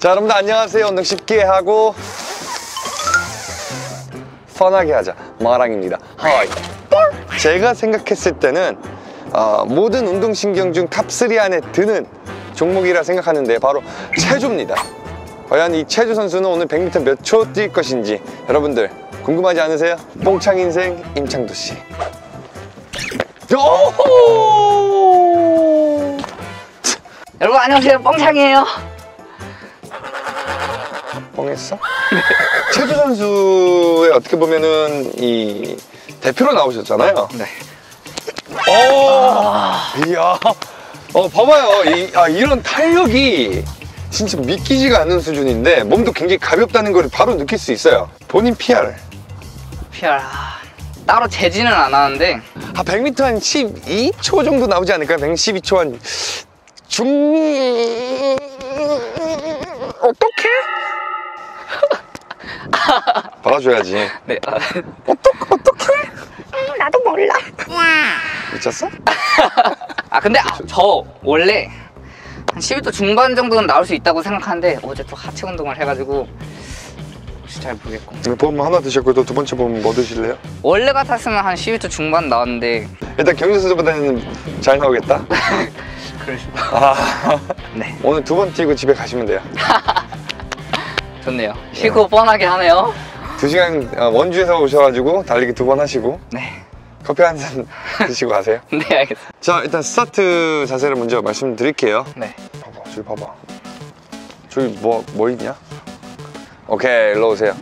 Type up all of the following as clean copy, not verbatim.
자, 여러분들 안녕하세요. 운동 쉽게 하고 펀하게 하자 마랑입니다. 하이. 제가 생각했을 때는 모든 운동신경 중 탑3 안에 드는 종목이라 생각하는데 바로 체조입니다. 과연 이 체조 선수는 오늘 100m 몇 초 뛸 것인지 여러분들 궁금하지 않으세요? 뽕창 인생 임창도 씨. 여러분 안녕하세요, 뽕창이에요. 뻥했어? 체조 선수의 어떻게 보면은 이 대표로 나오셨잖아요. 네. 이야, 봐봐요. 이런 탄력이 진짜 믿기지가 않는 수준인데 몸도 굉장히 가볍다는 걸 바로 느낄 수 있어요. 본인 PR 따로 재지는 안 하는데 100m 한 12초 정도 나오지 않을까요? 112초 한 어떻게? 받아줘야지. 네. 어떻게? 나도 몰라. 미쳤어? 근데 저 원래 한 12도 중반 정도는 나올 수 있다고 생각하는데 어제 또 하체 운동을 해가지고 혹시 잘 모르겠고. 보험 하나 드셨고 또 두 번째 보험 뭐 드실래요? 원래 같았으면 한 12도 중반 나왔는데 일단 경주 선수보다는 잘 나오겠다. 네. 오늘 두 번 뛰고 집에 가시면 돼요. 좋네요. 쉬고 뻔하게 하네요. 2시간 원주에서 오셔가지고 달리기 2번 하시고 네. 커피 한 잔 드시고 가세요. 네, 알겠습니다. 자, 일단 스타트 자세를 먼저 말씀드릴게요. 네. 봐봐, 저기 봐봐. 저기 뭐 있냐? 오케이, 일로 오세요.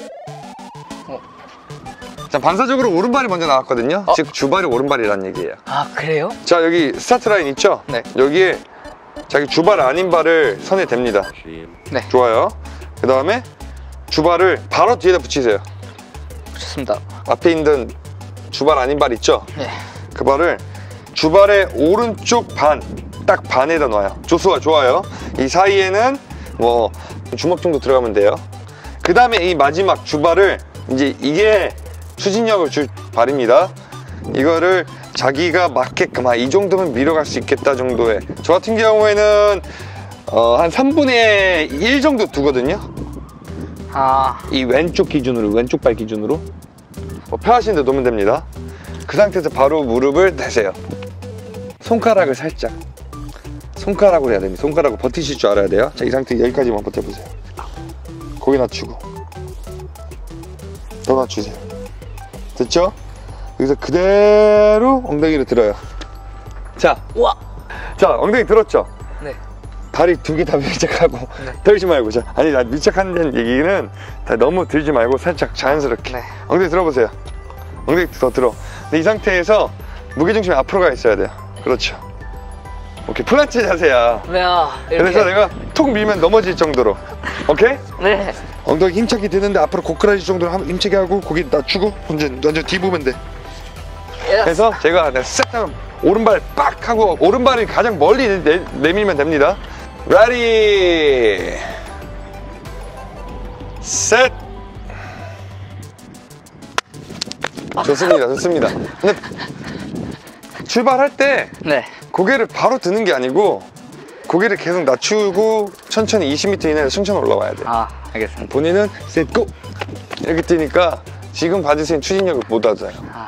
자, 반사적으로 오른발이 먼저 나왔거든요. 즉 주발이 오른발이란 얘기예요. 그래요? 자, 여기 스타트 라인 있죠? 네. 여기에 자기 주발 아닌 발을 선에 댑니다. 네. 좋아요. 그 다음에 주발을 바로 뒤에다 붙이세요. 좋습니다. 앞에 있는 주발 아닌 발 있죠? 네. 그 발을 주발의 오른쪽 딱 반에다 놔요. 좋아요. 이 사이에는 뭐 주먹 정도 들어가면 돼요. 그 다음에 이 마지막 주발을 이제 이게 추진력을 줄 발입니다. 이거를 자기가 맞게끔 이 정도면 밀어갈 수 있겠다 정도의, 저 같은 경우에는 한 3분의 1 정도 두거든요. 이 왼쪽 발 기준으로 편하신 데 놓으면 됩니다. 그 상태에서 바로 무릎을 대세요. 손가락을 살짝, 손가락으로 해야 됩니다. 손가락으로 버티실 줄 알아야 돼요. 자, 이 상태 여기까지만 버텨보세요. 고개 낮추고 더 낮추세요. 됐죠? 여기서 그대로 엉덩이를 들어요. 자, 엉덩이 들었죠? 네. 다리 2개 다 밀착하고. 네. 들지 말고. 나 밀착하는 얘기는 다 너무 들지 말고 살짝 자연스럽게. 네. 엉덩이 들어보세요. 엉덩이 더 들어. 근데 이 상태에서 무게중심이 앞으로 가 있어야 돼요. 그렇죠. 오케이, 플란치 자세야. 왜요? 그래서 내가 톡 밀면 넘어질 정도로. 오케이? 네. 엉덩이 힘차게 드는데 앞으로 고꾸라질 정도로 힘차게 하고 고개 낮추고 완전 뒤부으면 돼. 그래서 제가 셋 하면 오른발 빡 하고 오른발이 가장 멀리 내밀면 됩니다. 레디 셋. 좋습니다. 근데 출발할 때 네. 고개를 바로 드는 게 아니고 고개를 계속 낮추고 천천히 20m 이내에서 천천히 올라와야 돼요. 알겠습니다. 본인은 셋 고! 이렇게 뛰니까 지금 받으신 추진력을 못 얻어요.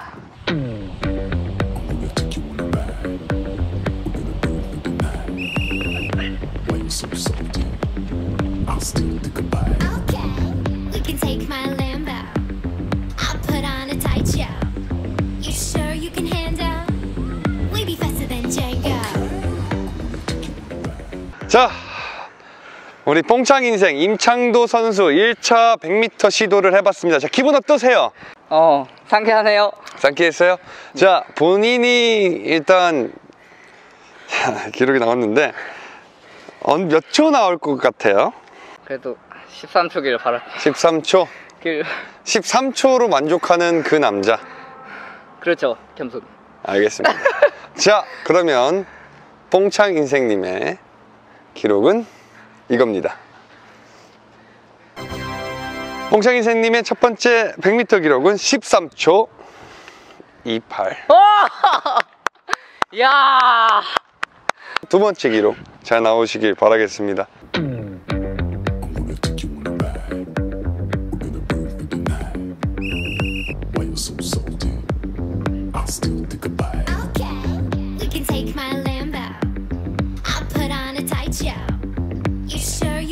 자, 우리 뽕창 인생 임창도 선수 1차 100m 시도를 해봤습니다. 자, 기분 어떠세요? 상쾌하네요. 상쾌했어요? 자, 본인이 일단 기록이 나왔는데 몇 초 나올 것 같아요? 그래도 13초기를 바랄. 13초? 13초로 만족하는 그 남자. 그렇죠, 겸손. 알겠습니다. 자, 그러면 뽕창 인생님의 기록은 이겁니다. 뽕창 인생님의 첫 번째 100m 기록은 13초 28. 야! 두 번째 기록 잘 나오시길 바라겠습니다.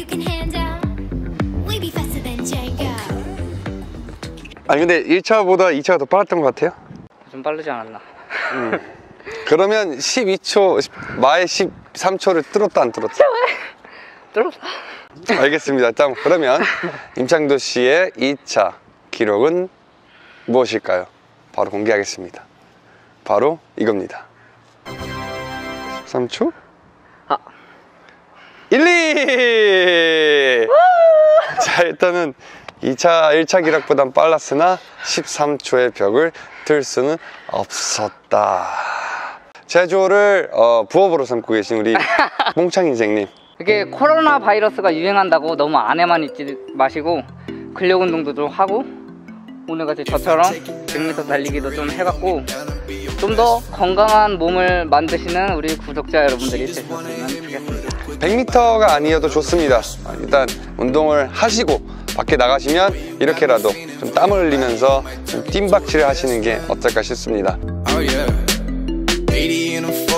you can handle. We be faster than Django. 아니 근데 1차보다 2차가 더 빨랐던 것 같아요? 좀 빠르지 않았나? 그러면 12초, 마의 13초를 뚫었다 안 뚫었다? 뚫었다. 알겠습니다. 그러면 임창도 씨의 2차 기록은 무엇일까요? 바로 공개하겠습니다. 바로 이겁니다. 3초? 아. 1, 2! 자, 일단은 1차 기록보단 빨랐으나 13초의 벽을 들 수는 없었다. 제조를 부업으로 삼고 계신 우리 몽창 인생님. 이게 코로나 바이러스가 유행한다고 너무 안에만 있지 마시고 근력 운동도 좀 하고 오늘같이 저처럼 100m 달리기도 좀 해갖고 좀 더 건강한 몸을 만드시는 우리 구독자 여러분들이 되셨으면 좋겠습니다. 100m가 아니어도 좋습니다. 일단 운동을 하시고 밖에 나가시면 이렇게라도 좀 땀을 흘리면서 좀 뜀박질을 하시는 게 어떨까 싶습니다. Oh yeah, 80 in a